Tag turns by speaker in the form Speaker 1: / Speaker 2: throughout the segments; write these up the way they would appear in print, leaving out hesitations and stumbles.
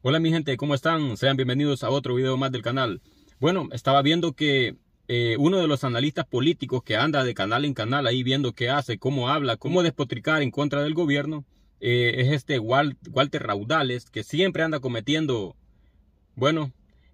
Speaker 1: Hola mi gente, ¿cómo están? Sean bienvenidos a otro video más del canal. Bueno, estaba viendo que uno de los analistas políticos que anda de canal en canal ahí viendo qué hace, cómo habla, cómo despotricar en contra del gobierno, es este Walter Raudales, que siempre anda cometiendo, bueno,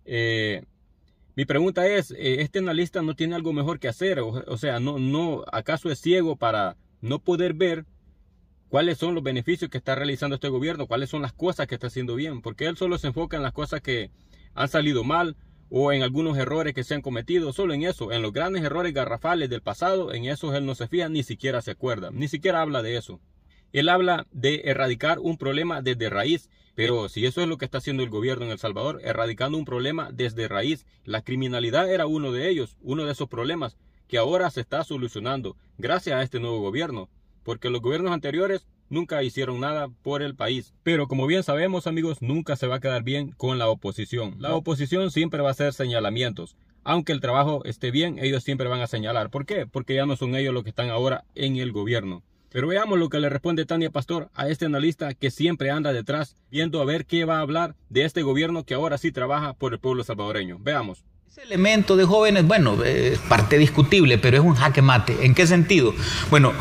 Speaker 1: mi pregunta es, ¿este analista no tiene algo mejor que hacer? O sea, ¿acaso es ciego para no poder ver cuáles son los beneficios que está realizando este gobierno? ¿Cuáles son las cosas que está haciendo bien? Porque él solo se enfoca en las cosas que han salido mal o en algunos errores que se han cometido. Solo en eso, en los grandes errores garrafales del pasado, en esos él no se fija, ni siquiera se acuerda, ni siquiera habla de eso. Él habla de erradicar un problema desde raíz, pero si eso es lo que está haciendo el gobierno en El Salvador, erradicando un problema desde raíz. La criminalidad era uno de ellos, uno de esos problemas que ahora se está solucionando gracias a este nuevo gobierno, porque los gobiernos anteriores nunca hicieron nada por el país. Pero como bien sabemos, amigos, nunca se va a quedar bien con la oposición. La oposición siempre va a hacer señalamientos. Aunque el trabajo esté bien, ellos siempre van a señalar. ¿Por qué? Porque ya no son ellos los que están ahora en el gobierno. Pero veamos lo que le responde Tania Pastor a este analista que siempre anda detrás, viendo a ver qué va a hablar de este gobierno que ahora sí trabaja por el pueblo salvadoreño. Veamos.
Speaker 2: Ese elemento de jóvenes, bueno, es parte discutible, pero es un jaque mate. ¿En qué sentido? Bueno,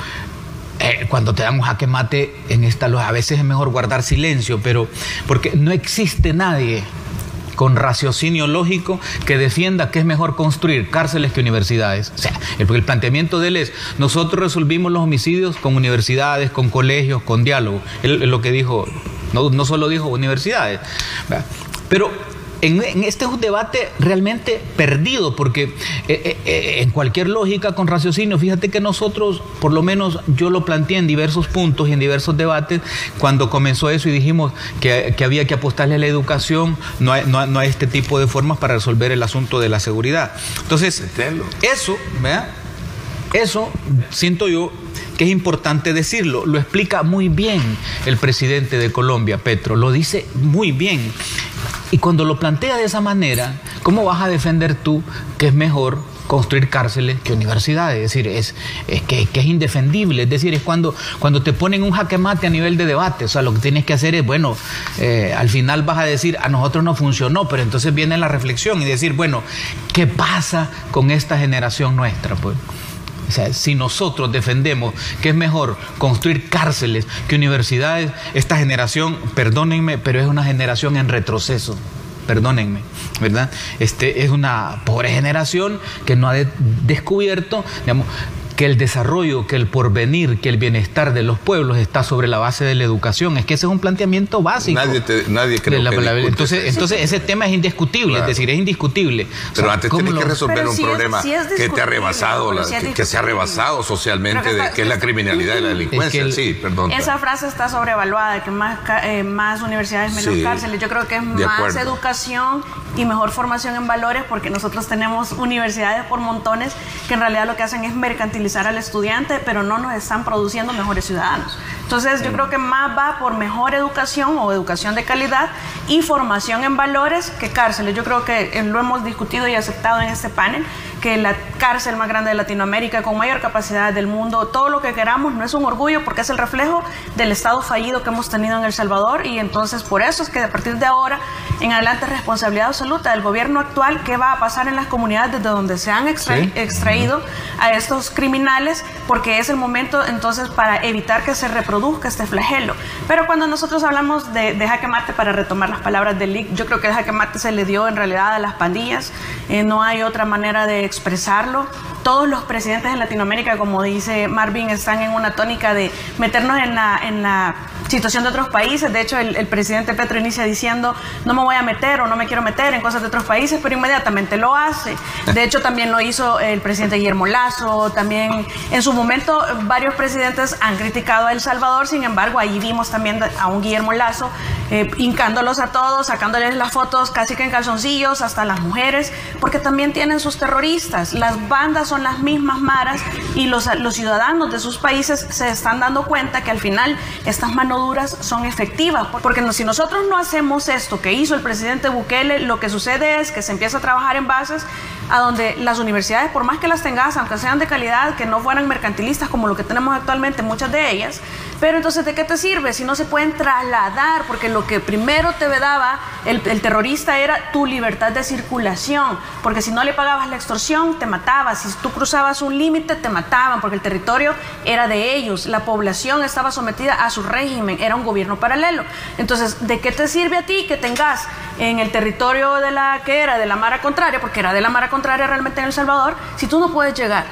Speaker 2: cuando te dan un jaque mate en a veces es mejor guardar silencio, pero porque no existe nadie con raciocinio lógico que defienda que es mejor construir cárceles que universidades. O sea, el planteamiento de él es: nosotros resolvimos los homicidios con universidades, con colegios, con diálogo. Él lo que dijo, no solo dijo universidades, ¿verdad? Pero en este es un debate realmente perdido, porque en cualquier lógica con raciocinio, fíjate que nosotros, por lo menos yo lo planteé en diversos puntos y en diversos debates, cuando comenzó eso y dijimos que había que apostarle a la educación, no a este tipo de formas para resolver el asunto de la seguridad. Entonces, eso, ¿verdad? Eso siento yo que es importante decirlo. Lo explica muy bien el presidente de Colombia, Petro, lo dice muy bien. Y cuando lo plantea de esa manera, ¿cómo vas a defender tú que es mejor construir cárceles que universidades? Es decir, es que es indefendible. Es decir, es cuando te ponen un jaque mate a nivel de debate. O sea, lo que tienes que hacer es, bueno, al final vas a decir, a nosotros no funcionó, pero entonces viene la reflexión y decir, bueno, ¿qué pasa con esta generación nuestra? Pues, o sea, si nosotros defendemos que es mejor construir cárceles que universidades, esta generación, perdónenme, pero es una generación en retroceso. Perdónenme, ¿verdad? Es una pobre generación que no ha descubierto, digamos, que el desarrollo, que el porvenir, que el bienestar de los pueblos está sobre la base de la educación. Es que ese es un planteamiento básico.
Speaker 3: Nadie cree que
Speaker 2: entonces ese tema es indiscutible, claro. Es decir, es indiscutible.
Speaker 3: Pero o sea, antes tienes que resolver un problema que te ha rebasado, que se ha rebasado socialmente, que es la criminalidad y la delincuencia. Sí, perdón.
Speaker 4: Esa frase está sobrevaluada, que más universidades, menos cárceles. Yo creo que es más educación y mejor formación en valores, porque nosotros tenemos universidades por montones que en realidad lo que hacen es mercantilizar al estudiante, pero no nos están produciendo mejores ciudadanos. Entonces yo creo que más va por mejor educación o educación de calidad y formación en valores que cárceles. Yo creo que lo hemos discutido y aceptado en este panel, que la cárcel más grande de Latinoamérica, con mayor capacidad del mundo, todo lo que queramos, no es un orgullo, porque es el reflejo del estado fallido que hemos tenido en El Salvador. Y entonces por eso es que a partir de ahora en adelante es responsabilidad absoluta del gobierno actual qué va a pasar en las comunidades desde donde se han extraído a estos criminales, porque es el momento entonces para evitar que se reproduzca este flagelo. Pero cuando nosotros hablamos de jaque mate, para retomar las palabras de Lick, yo creo que el jaque mate se le dio en realidad a las pandillas. No hay otra manera de expresarlo. Todos los presidentes en Latinoamérica, como dice Marvin, están en una tónica de meternos en la situación de otros países. De hecho, el presidente Petro inicia diciendo, no me voy a meter o no me quiero meter en cosas de otros países, pero inmediatamente lo hace. De hecho, también lo hizo el presidente Guillermo Lasso. También en su momento varios presidentes han criticado a El Salvador. Sin embargo, ahí vimos también a un Guillermo Lasso hincándolos a todos, sacándoles las fotos casi que en calzoncillos, hasta las mujeres, porque también tienen sus terroristas. Las bandas son las mismas maras, y los ciudadanos de sus países se están dando cuenta que al final estas mano duras son efectivas, porque si nosotros no hacemos esto que hizo el presidente Bukele, lo que sucede es que se empieza a trabajar en bases a donde las universidades, por más que las tengas, aunque sean de calidad, que no fueran mercantilistas como lo que tenemos actualmente, muchas de ellas, pero entonces ¿de qué te sirve si no se pueden trasladar? Porque lo que primero te daba el terrorista era tu libertad de circulación, porque si no le pagabas la extorsión, te mataba. Si tú cruzabas un límite, te mataban, porque el territorio era de ellos, la población estaba sometida a su régimen, era un gobierno paralelo. Entonces, ¿de qué te sirve a ti que tengas en el territorio de la Mara Contraria, porque era de la Mara Contraria realmente en El Salvador, si tú no puedes llegar?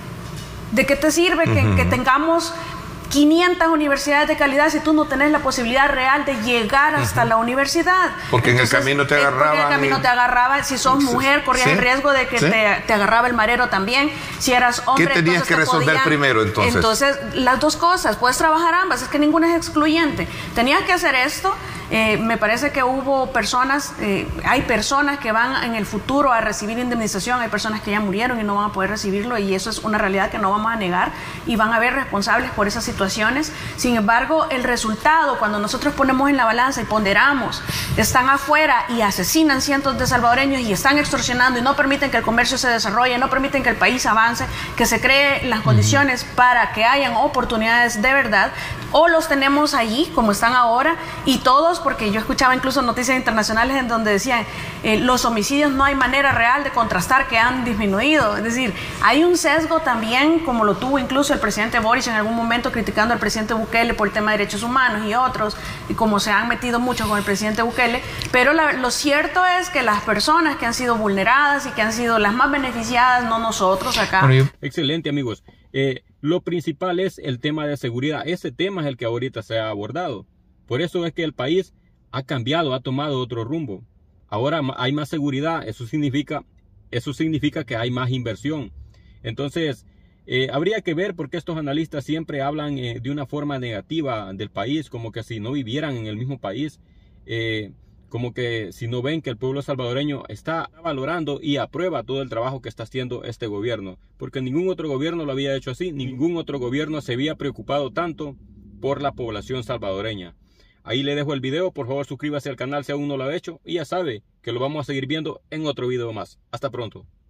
Speaker 4: ¿De qué te sirve que tengamos 500 universidades de calidad si tú no tenés la posibilidad real de llegar hasta la universidad?
Speaker 3: Porque entonces, en el camino te agarraban.
Speaker 4: Porque en el camino te agarraba. Si sos mujer, corrías el riesgo de que te agarraba el marero también. Si eras hombre,
Speaker 3: ¿qué tenías que resolver primero entonces?
Speaker 4: Entonces, las dos cosas. Puedes trabajar ambas. Es que ninguna es excluyente. Tenías que hacer esto. Me parece que hubo personas, hay personas que van en el futuro a recibir indemnización, hay personas que ya murieron y no van a poder recibirlo, y eso es una realidad que no vamos a negar, y van a haber responsables por esas situaciones. Sin embargo, el resultado, cuando nosotros ponemos en la balanza y ponderamos, están afuera y asesinan cientos de salvadoreños y están extorsionando y no permiten que el comercio se desarrolle, no permiten que el país avance, que se creen las condiciones para que hayan oportunidades de verdad, o los tenemos allí como están ahora, y todos, porque yo escuchaba incluso noticias internacionales en donde decían los homicidios no hay manera real de contrastar que han disminuido. Es decir, hay un sesgo también, como lo tuvo incluso el presidente Boric en algún momento criticando al presidente Bukele por el tema de derechos humanos y otros, y como se han metido mucho con el presidente Bukele, pero lo cierto es que las personas que han sido vulneradas y que han sido las más beneficiadas, no nosotros acá.
Speaker 1: Excelente, amigos. Lo principal es el tema de seguridad. Ese tema es el que ahorita se ha abordado. Por eso es que el país ha cambiado, ha tomado otro rumbo. Ahora hay más seguridad, eso significa que hay más inversión. Entonces, habría que ver por qué estos analistas siempre hablan de una forma negativa del país, como que si no vivieran en el mismo país, como que si no ven que el pueblo salvadoreño está valorando y aprueba todo el trabajo que está haciendo este gobierno. Porque ningún otro gobierno lo había hecho así, ningún otro gobierno se había preocupado tanto por la población salvadoreña. Ahí le dejo el video, por favor suscríbase al canal si aún no lo ha hecho y ya sabe que lo vamos a seguir viendo en otro video más. Hasta pronto.